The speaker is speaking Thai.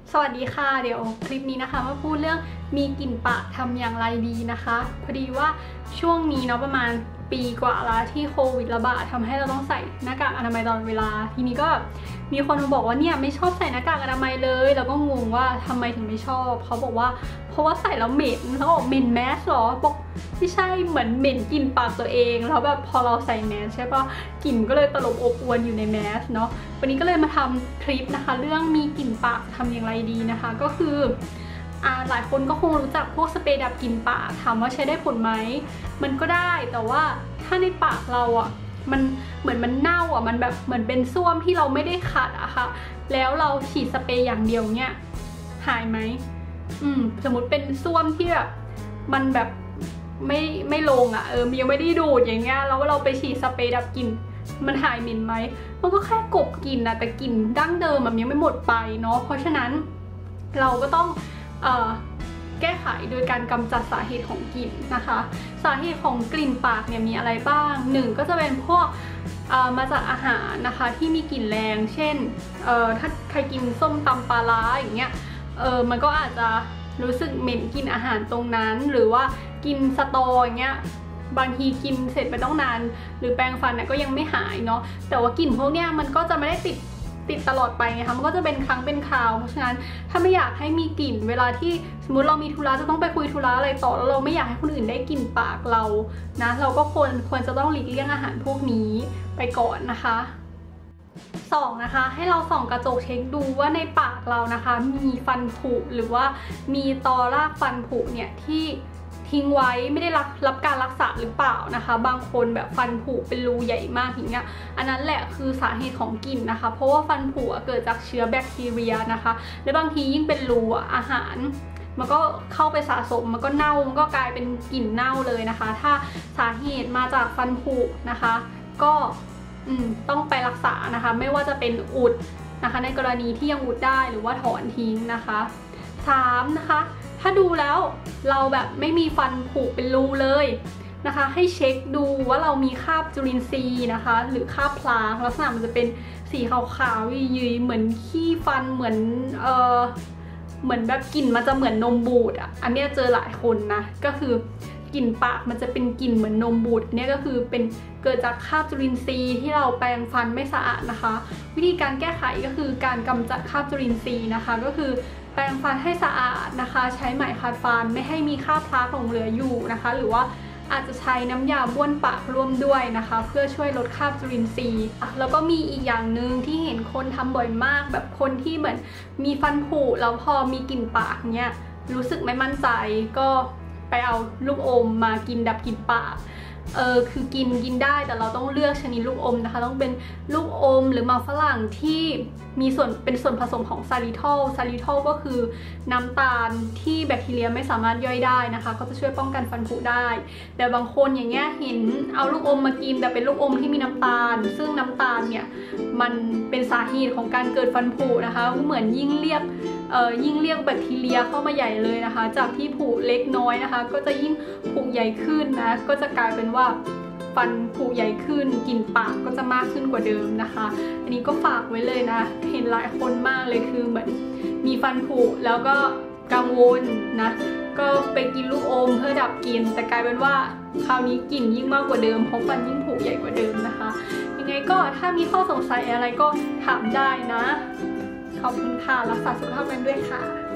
สวัสดีค่ะเดี๋ยวคลิปนี้นะคะมาพูดเรื่องมีกลิ่นปากทำอย่างไรดีนะคะพอดีว่าช่วงนี้เนาะประมาณปีกว่าแล้วที่โควิดระบาดทำให้เราต้องใส่หน้ากากอนามัยตลอดเวลาทีนี้ก็มีคนมาบอกว่าเนี่ยไม่ชอบใส่หน้ากากอนามัยเลยแล้วก็งงว่าทำไมถึงไม่ชอบเขาบอกว่าเพราะว่าใส่แล้วเหม็นเขาบอกเหม็นแมสหรอบอกไม่ใช่เหมือนเหม็นกลิ่นปากตัวเองแล้วแบบพอเราใส่แมสใช่ปะกลิ่นก็เลยตลบอบอวนอยู่ในแมสเนาะวันนี้ก็เลยมาทำคลิปนะคะเรื่องมีกลิ่นปากทำอย่างไรดีนะคะก็คือหลายคนก็คงรู้จักพวกสเปรย์ดับกลิ่นปากถามว่าใช้ได้ผลไหมมันก็ได้แต่ว่าถ้าในปากเราอ่ะมันเหมือนมันเน่าอ่ะมันแบบเหมือนเป็นส้วมที่เราไม่ได้ขัดอะค่ะแล้วเราฉีดสเปรย์อย่างเดียวเนี่ยหายไหมสมมติเป็นส้วมที่แบบมันแบบไม่ลงอ่ะยังไม่ได้ดูดอย่างเงี้ยแล้วเราไปฉีดสเปรย์ดับกลิ่นมันหายเหม็นไหมมันก็แค่กลบกลิ่นนะแต่กลิ่นดั้งเดิมมันยังไม่หมดไปเนาะเพราะฉะนั้นเราก็ต้องแก้ไขโดยการกำจัดสาเหตุของกลิ่นนะคะสาเหตุของกลิ่นปากเนี่ยมีอะไรบ้างหนึ่งก็จะเป็นพวกมาจากอาหารนะคะที่มีกลิ่นแรงเช่นถ้าใครกินส้มตำปลาร้าอย่างเงี้ยมันก็อาจจะรู้สึกเหม็นกลิ่นอาหารตรงนั้นหรือว่ากินสตออย่างเงี้ยบางทีกินเสร็จไปต้องนานหรือแปรงฟันเนี่ยก็ยังไม่หายเนาะแต่ว่ากลิ่นพวกเนี้ยมันก็จะไม่ได้ติดตลอดไปไงคะมันก็จะเป็นครั้งเป็นคราวเพราะฉะนั้นถ้าไม่อยากให้มีกลิ่นเวลาที่สมมติเรามีธุระจะต้องไปคุยธุระอะไรต่อแล้วเราไม่อยากให้คนอื่นได้กลิ่นปากเรานะเราก็ควรจะต้องหลีกเลี่ยงอาหารพวกนี้ไปก่อนนะคะ2นะคะให้เราส่องกระจกเช็คดูว่าในปากเรานะคะมีฟันผุหรือว่ามีตอรากฟันผุเนี่ยที่ทิ้งไว้ไม่ได้รับการรักษาหรือเปล่านะคะบางคนแบบฟันผุเป็นรูใหญ่มากอย่างเงี้ยอันนั้นแหละคือสาเหตุของกลิ่นนะคะเพราะว่าฟันผุเกิดจากเชื้อแบคทีเรียนะคะและบางทียิ่งเป็นรูอาหารมันก็เข้าไปสะสมมันก็เน่ามันก็กลายเป็นกลิ่นเน่าเลยนะคะถ้าสาเหตุมาจากฟันผุนะคะก็ต้องไปรักษานะคะไม่ว่าจะเป็นอุดนะคะในกรณีที่ยังอุดได้หรือว่าถอนทิ้งนะคะ3นะคะถ้าดูแล้วเราแบบไม่มีฟันผุเป็นรูเลยนะคะให้เช็คดูว่าเรามีคราบจุลินทรีย์นะคะหรือคราบพลางลักษณะมันจะเป็นสีขาวๆยุยๆเหมือนขี้ฟันเหมือนแบบกลิ่นมันจะเหมือนนมบูดอ่ะอันนี้เจอหลายคนนะก็คือกลิ่นปากมันจะเป็นกลิ่นเหมือนนมบูดอันนี้ก็คือเป็นเกิดจากคราบจุลินทรีย์ที่เราแปรงฟันไม่สะอาดนะคะวิธีการแก้ไขก็คือการกำจัดคราบจุลินทรีย์นะคะก็คือแปรงฟันให้สะอาดนะคะใช้ไหมขัดฟันไม่ให้มีคราบพลาสหลงเหลืออยู่นะคะหรือว่าอาจจะใช้น้ำยาบ้วนปากร่วมด้วยนะคะเพื่อช่วยลดคราบจุลินทรีย์แล้วก็มีอีกอย่างหนึ่งที่เห็นคนทำบ่อยมากแบบคนที่เหมือนมีฟันผุแล้วพอมีกลิ่นปากเนี้ยรู้สึกไม่มั่นใจก็ไปเอาลูกอมมากินดับกลิ่นปากคือกินได้แต่เราต้องเลือกชนิดลูกอมนะคะต้องเป็นลูกอมหรือหมากฝรั่งที่มีเป็นส่วนผสมของซาลิทอลก็คือน้ำตาลที่แบคทีเรียไม่สามารถย่อยได้นะคะก็จะช่วยป้องกันฟันผุได้แต่บางคนอย่างเงี้ยเห็นเอาลูกอมมากินแต่เป็นลูกอมที่มีน้ำตาลซึ่งน้ำตาลเนี่ยมันเป็นสาเหตุของการเกิดฟันผุนะคะเหมือนยิ่งเรียกแบคทีเรียเข้ามาใหญ่เลยนะคะจากที่ผุเล็กน้อยนะคะก็จะยิ่งผุใหญ่ขึ้นนะก็จะกลายเป็นว่าฟันผุใหญ่ขึ้นกลิ่นปากก็จะมากขึ้นกว่าเดิมนะคะอันนี้ก็ฝากไว้เลยนะเห็นหลายคนมากเลยคือเหมือนมีฟันผุแล้วก็กังวลนะก็ไปกินลูกอมเพื่อดับกลิ่นแต่กลายเป็นว่าคราวนี้กลิ่นยิ่งมากกว่าเดิมเพราะฟันยิ่งผุใหญ่กว่าเดิมนะคะยังไงก็ถ้ามีข้อสงสัยอะไรก็ถามได้นะขอบคุณค่ะรักษาสุขภาพกันด้วยค่ะ